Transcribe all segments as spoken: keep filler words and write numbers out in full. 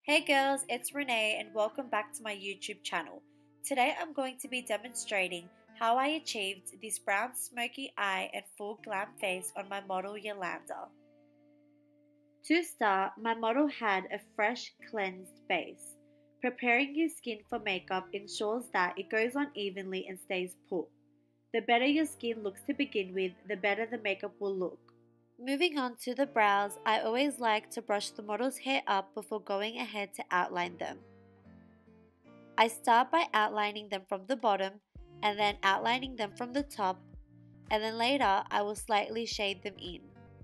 Hey girls, it's Renee and welcome back to my YouTube channel. Today I'm going to be demonstrating how I achieved this brown smoky eye and full glam face on my model Yolanda. To start, my model had a fresh cleansed base. Preparing your skin for makeup ensures that it goes on evenly and stays put. The better your skin looks to begin with, the better the makeup will look. Moving on to the brows, I always like to brush the model's hair up before going ahead to outline them. I start by outlining them from the bottom and then outlining them from the top, and then later I will slightly shade them in.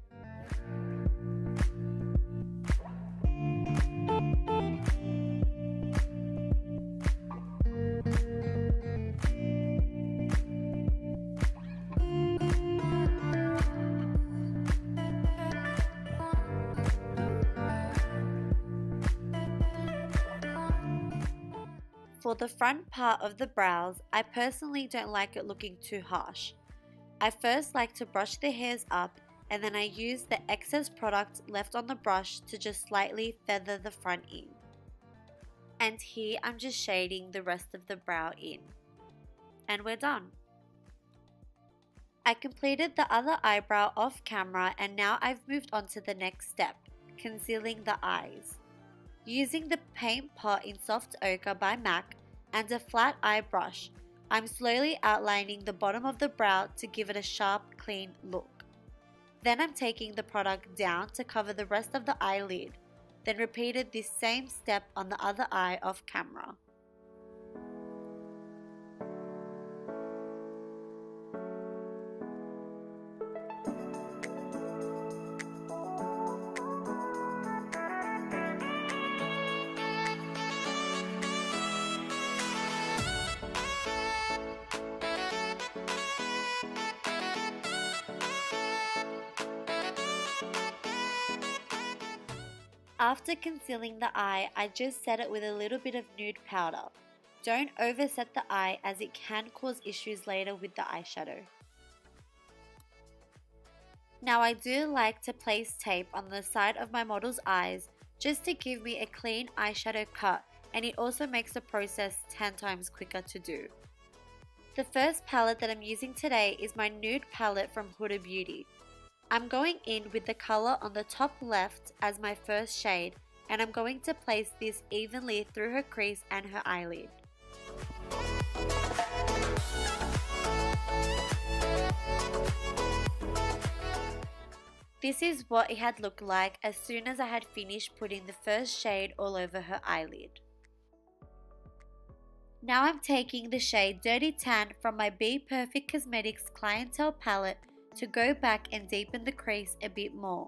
For the front part of the brows, I personally don't like it looking too harsh. I first like to brush the hairs up and then I use the excess product left on the brush to just slightly feather the front in. And here I'm just shading the rest of the brow in. And we're done. I completed the other eyebrow off camera and now I've moved on to the next step, concealing the eyes. Using the paint pot in Soft Ochre by MAC and a flat eye brush, I'm slowly outlining the bottom of the brow to give it a sharp, clean look. Then I'm taking the product down to cover the rest of the eyelid, then repeated this same step on the other eye off camera. After concealing the eye, I just set it with a little bit of nude powder. Don't overset the eye as it can cause issues later with the eyeshadow. Now I do like to place tape on the side of my model's eyes just to give me a clean eyeshadow cut, and it also makes the process ten times quicker to do. The first palette that I'm using today is my nude palette from Huda Beauty. I'm going in with the color on the top left as my first shade, and I'm going to place this evenly through her crease and her eyelid. This is what it had looked like as soon as I had finished putting the first shade all over her eyelid. Now I'm taking the shade Dirty Tan from my Be Perfect Cosmetics Clientele palette to go back and deepen the crease a bit more.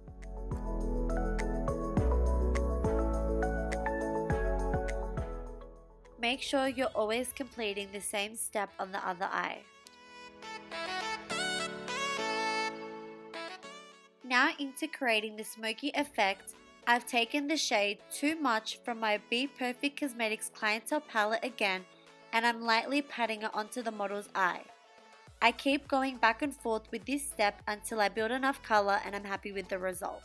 Make sure you're always completing the same step on the other eye. Now into creating the smoky effect, I've taken the shade Too Much from my Be Perfect Cosmetics Clientele palette again, and I'm lightly patting it onto the model's eye. I keep going back and forth with this step until I build enough color and I'm happy with the result.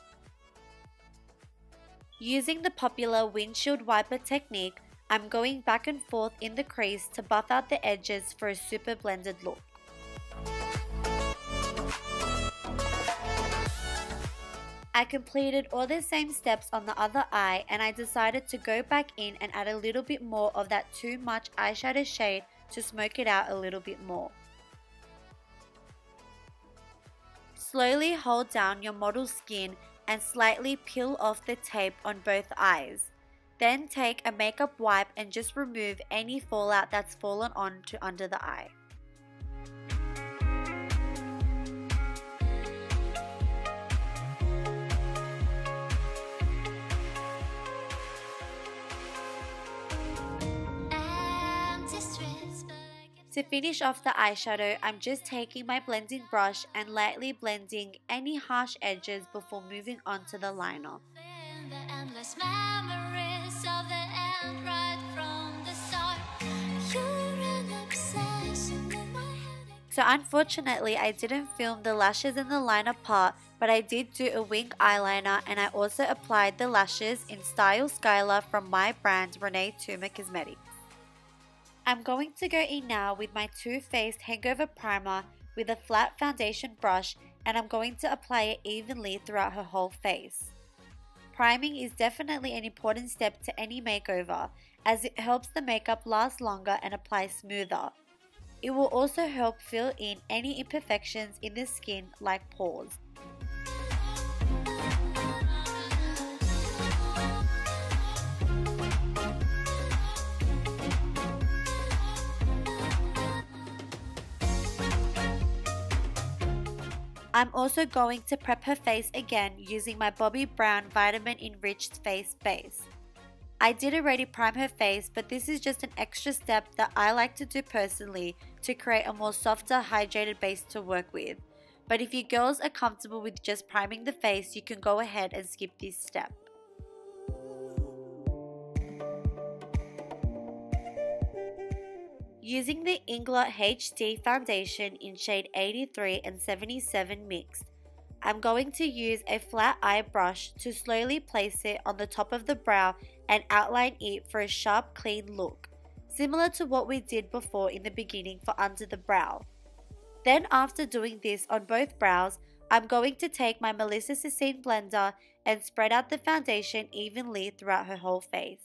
Using the popular windshield wiper technique, I'm going back and forth in the crease to buff out the edges for a super blended look. I completed all the same steps on the other eye, and I decided to go back in and add a little bit more of that Too Much eyeshadow shade to smoke it out a little bit more. Slowly hold down your model's skin and slightly peel off the tape on both eyes. Then take a makeup wipe and just remove any fallout that's fallen on to under the eye. To finish off the eyeshadow, I'm just taking my blending brush and lightly blending any harsh edges before moving on to the liner. So unfortunately, I didn't film the lashes and the liner part but I did do a wing eyeliner, and I also applied the lashes in Style Skylar from my brand Renee Tuma Cosmetics. I'm going to go in now with my Too Faced Hangover Primer with a flat foundation brush, and I'm going to apply it evenly throughout her whole face. Priming is definitely an important step to any makeover, as it helps the makeup last longer and apply smoother. It will also help fill in any imperfections in the skin like pores. I'm also going to prep her face again using my Bobbi Brown Vitamin Enriched Face Base. I did already prime her face, but this is just an extra step that I like to do personally to create a more softer, hydrated base to work with. But if you girls are comfortable with just priming the face, you can go ahead and skip this step. Using the Inglot H D foundation in shade eighty-three and seventy-seven mixed, I'm going to use a flat eye brush to slowly place it on the top of the brow and outline it for a sharp, clean look, similar to what we did before in the beginning for under the brow. Then after doing this on both brows, I'm going to take my Melissa Cecine blender and spread out the foundation evenly throughout her whole face.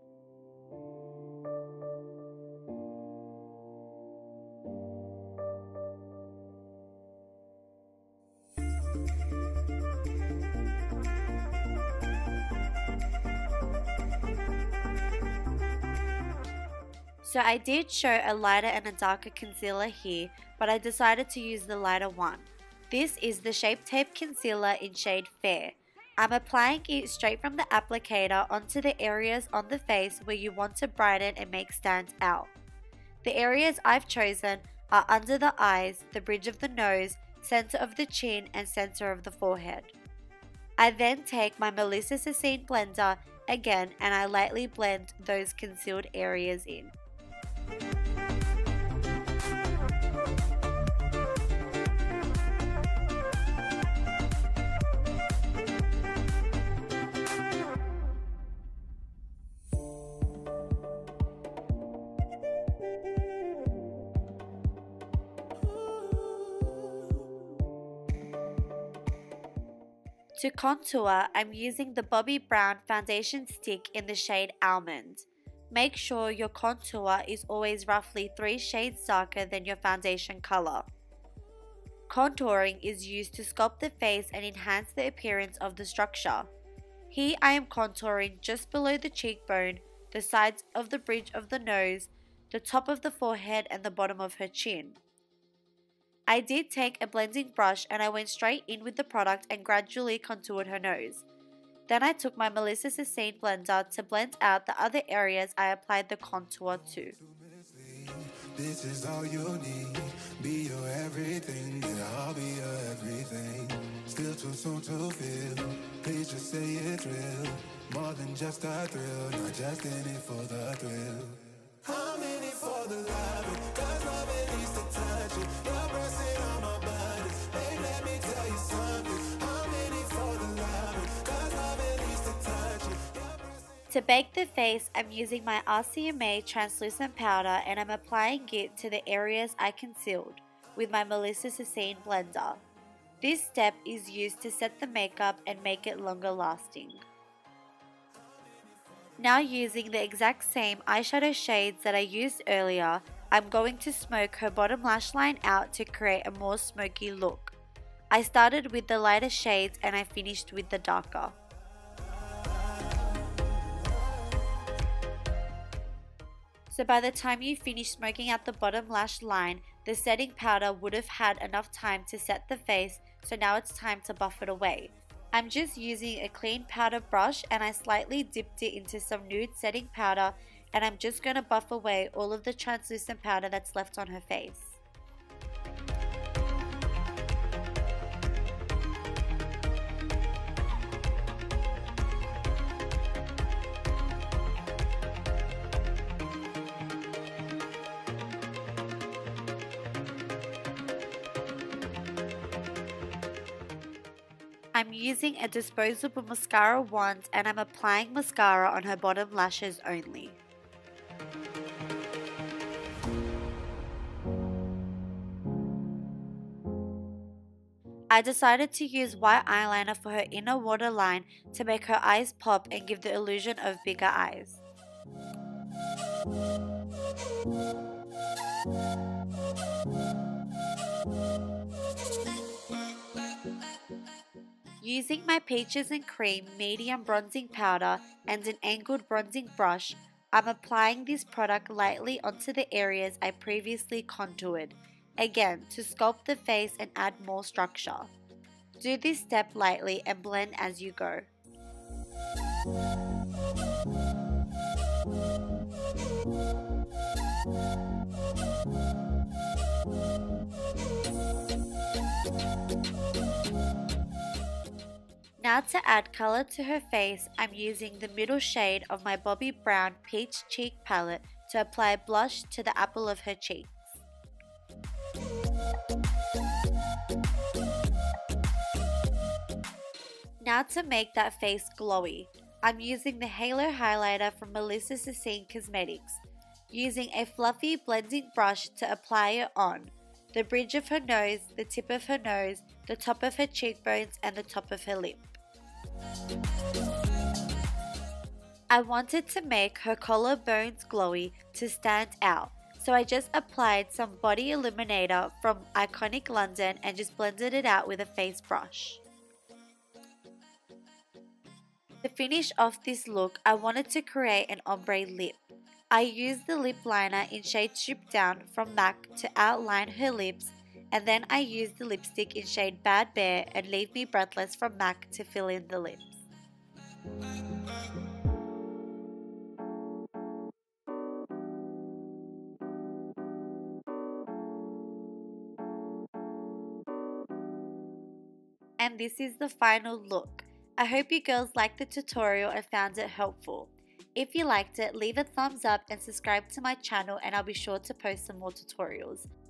So I did show a lighter and a darker concealer here, but I decided to use the lighter one. This is the Shape Tape Concealer in shade Fair. I'm applying it straight from the applicator onto the areas on the face where you want to brighten and make stand out. The areas I've chosen are under the eyes, the bridge of the nose, center of the chin, and center of the forehead. I then take my Melissa Cecine blender again and I lightly blend those concealed areas in. To contour, I'm using the Bobbi Brown foundation stick in the shade Almond. Make sure your contour is always roughly three shades darker than your foundation color. Contouring is used to sculpt the face and enhance the appearance of the structure. Here I am contouring just below the cheekbone, the sides of the bridge of the nose, the top of the forehead, and the bottom of her chin. I did take a blending brush and I went straight in with the product and gradually contoured her nose. Then I took my Melissa Cecine blender to blend out the other areas I applied the contour to. This is all you need. Be your everything, yeah, I'll be your everything. Still too soon to feel. Please just say it's real. More than just a thrill, not just in it for the thrill. I'm in it for the love, cause love it needs to touch it. You're pressing on my body. Babe, let me tell you something. I'm in it for the love, cause love it needs to touch it. To bake the face, I'm using my R C M A translucent powder and I'm applying it to the areas I concealed with my Melissa Cecine blender. This step is used to set the makeup and make it longer lasting. Now using the exact same eyeshadow shades that I used earlier, I'm going to smoke her bottom lash line out to create a more smoky look. I started with the lighter shades and I finished with the darker. So by the time you finish smoking out the bottom lash line, the setting powder would have had enough time to set the face, so now it's time to buff it away. I'm just using a clean powder brush and I slightly dipped it into some nude setting powder and I'm just going to buff away all of the translucent powder that's left on her face. I'm using a disposable mascara wand and I'm applying mascara on her bottom lashes only. I decided to use white eyeliner for her inner waterline to make her eyes pop and give the illusion of bigger eyes. Using my Peaches and Cream medium bronzing powder and an angled bronzing brush, I'm applying this product lightly onto the areas I previously contoured, again to sculpt the face and add more structure. Do this step lightly and blend as you go. Now to add color to her face, I'm using the middle shade of my Bobbi Brown Peach Cheek palette to apply blush to the apple of her cheeks. Now to make that face glowy, I'm using the Halo Highlighter from Melissa Sassine Cosmetics, using a fluffy blending brush to apply it on the bridge of her nose, the tip of her nose, the top of her cheekbones, and the top of her lip. I wanted to make her collarbones glowy to stand out, so I just applied some body illuminator from Iconic London and just blended it out with a face brush. To finish off this look, I wanted to create an ombre lip. I used the lip liner in shade Strip Down from MAC to outline her lips, and then I used the lipstick in shade Bad Bear and Leave Me Breathless from MAC to fill in the lips. And this is the final look. I hope you girls liked the tutorial and found it helpful. If you liked it, leave a thumbs up and subscribe to my channel and I'll be sure to post some more tutorials.